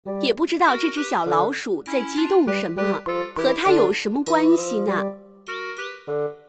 也不知道这只小老鼠在激动什么，和它有什么关系呢？